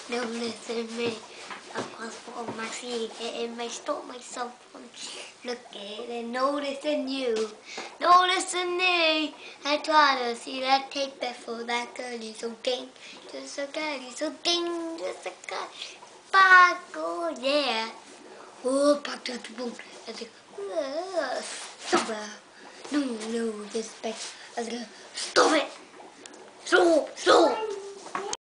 No, listen to me. I was on my seat and I stop myself from looking and noticing you. Noticing me. I try to see that tape before that girl is so ding. Just a girl is so ding. Just a girl. Fuck, oh yeah. Oh, back to the boat. I said, stop it. No respect. I said, stop it. Stop.